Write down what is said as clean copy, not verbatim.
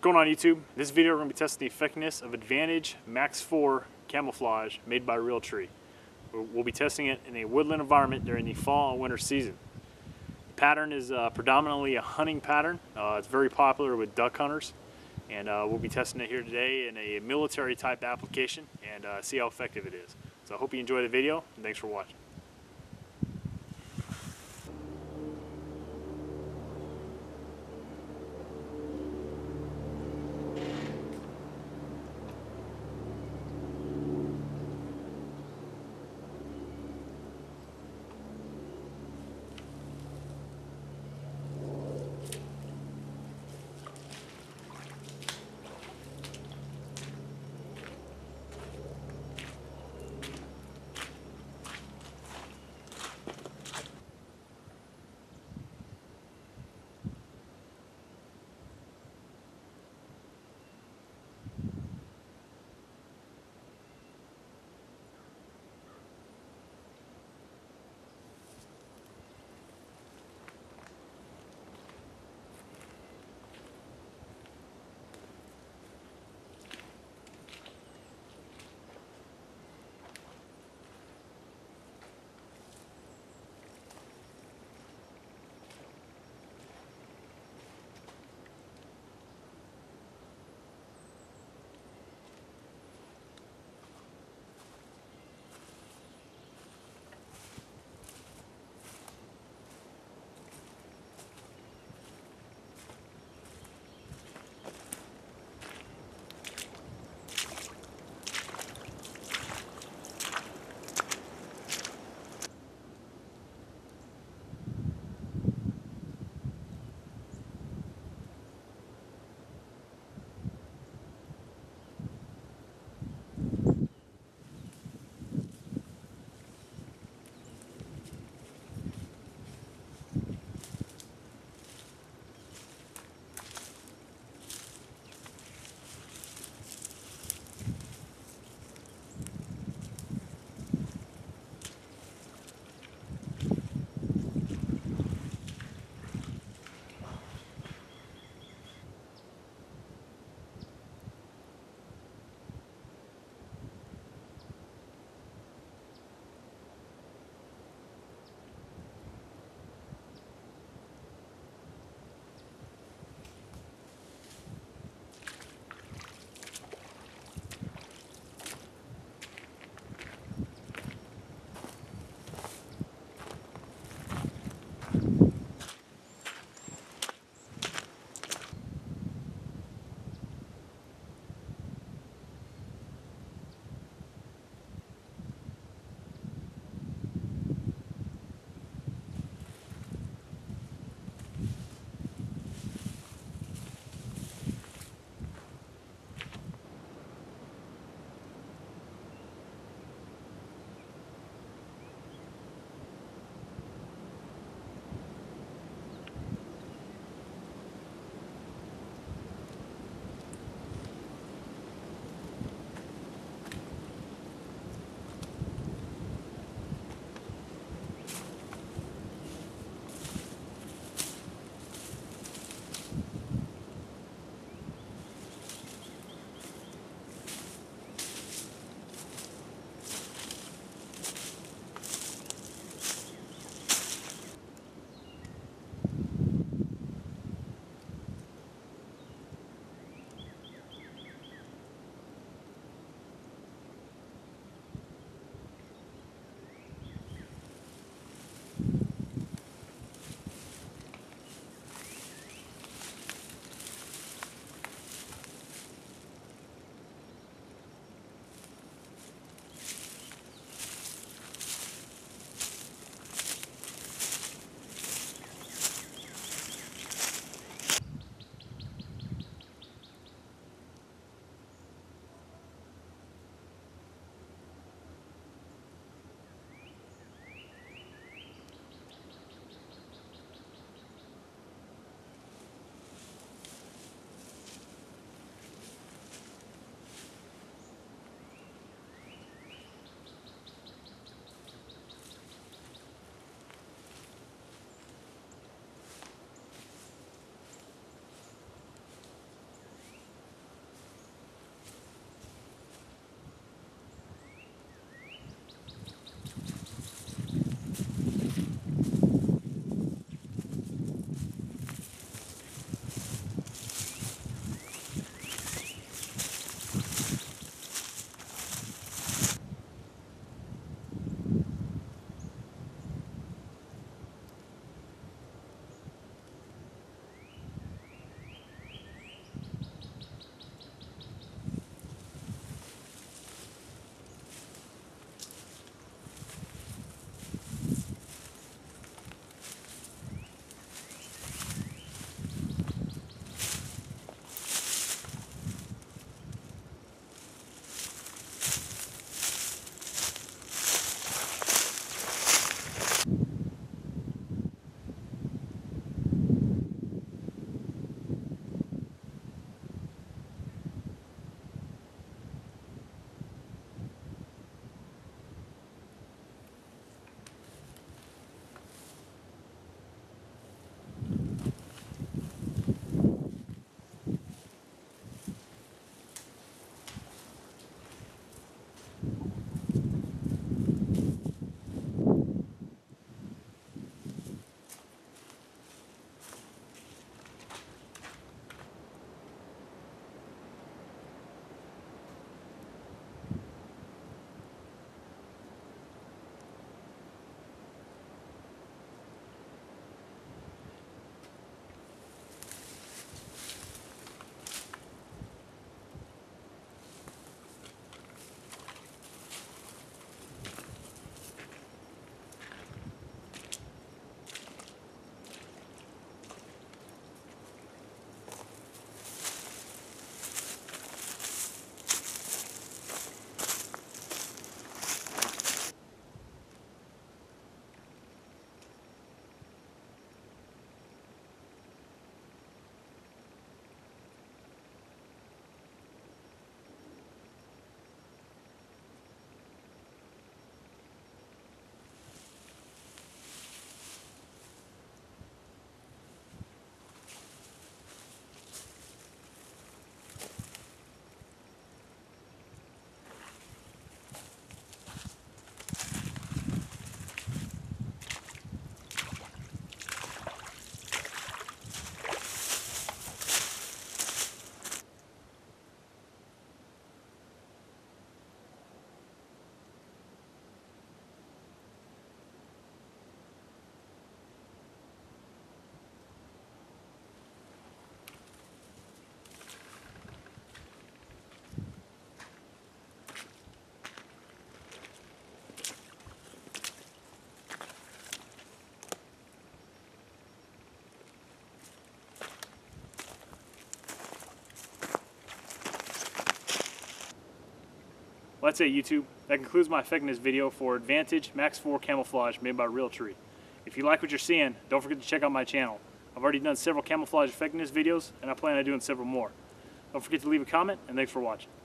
going on YouTube? In this video we're going to be testing the effectiveness of Advantage Max4 camouflage made by Realtree. We'll be testing it in a woodland environment during the fall and winter season. The pattern is predominantly a hunting pattern. It's very popular with duck hunters, and we'll be testing it here today in a military type application and see how effective it is. So I hope you enjoy the video, and thanks for watching. Well, that's it, YouTube. That concludes my effectiveness video for Advantage Max4 camouflage made by Realtree. If you like what you're seeing, don't forget to check out my channel. I've already done several camouflage effectiveness videos, and I plan on doing several more. Don't forget to leave a comment, and thanks for watching.